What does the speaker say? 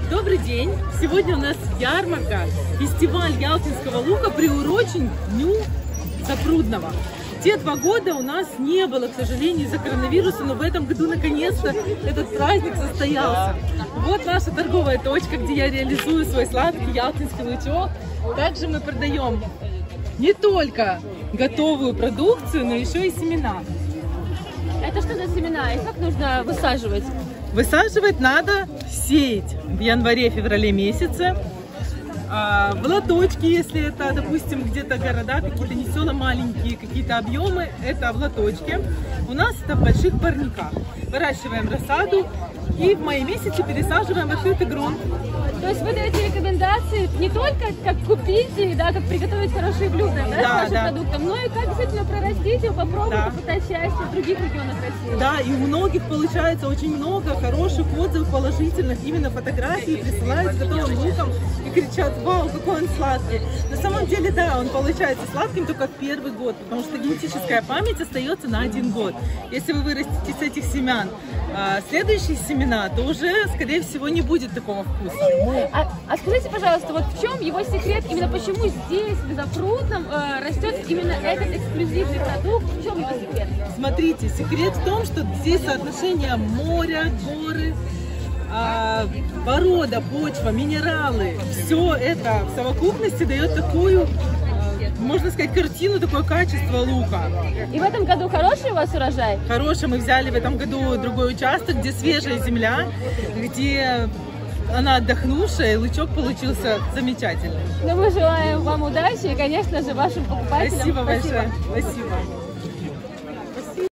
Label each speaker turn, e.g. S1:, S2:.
S1: Добрый день! Сегодня у нас ярмарка, фестиваль ялтинского лука, приурочен к Дню Запрудного. Те 2 года у нас не было, к сожалению, из-за коронавируса, но в этом году наконец-то этот праздник состоялся. Вот наша торговая точка, где я реализую свой сладкий ялтинский лучок. Также мы продаем не только готовую продукцию, но еще и семена.
S2: Это что за семена и как нужно высаживать?
S1: Высаживать надо сеять в январе-феврале месяце. В лоточки, если это, допустим, где-то города, какие-то не села маленькие, какие-то объемы, это в лоточке. У нас это в больших парниках. Выращиваем рассаду и в мае месяце пересаживаем в открытый грунт.
S2: То есть вы даете рекомендации не только как купить и как приготовить хорошие блюда с вашим продуктом, но и как действительно прорастить и попробовать попытать счастье в других регионах России.
S1: Да, и у многих получается очень много хороших отзывов положительных, именно фотографии присылают с готовым луком и кричат: вау, какой он сладкий. На самом деле, да, он получается сладким только в первый год, потому что генетическая память остается на 1 год. Если вы вырастите с этих семян следующие семена, то уже, скорее всего, не будет такого вкуса.
S2: А скажите, пожалуйста, вот в чем его секрет, именно почему здесь, в Запрудном, растет именно этот эксклюзивный продукт, в чем его секрет?
S1: Смотрите, секрет в том, что здесь соотношение моря, горы, порода, почва, минералы, все это в совокупности дает такую, можно сказать, картину, такое качество лука.
S2: И в этом году хороший у вас урожай?
S1: Хороший. Мы взяли в этом году другой участок, где свежая земля, где она отдохнувшая, и лучок получился замечательный.
S2: Ну, мы желаем вам удачи и, конечно же, вашим покупателям.
S1: Спасибо большое. Спасибо.